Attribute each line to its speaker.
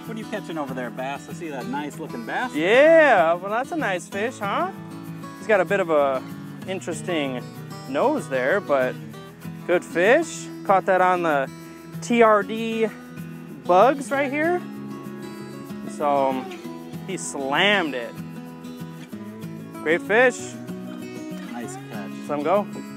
Speaker 1: What are you catching over there, bass? I see that nice looking bass.
Speaker 2: Yeah, well that's a nice fish, huh? He's got a bit of a interesting nose there, but good fish. Caught that on the TRD Bugz right here. So he slammed it. Great fish.
Speaker 1: Nice catch.
Speaker 2: Let him go.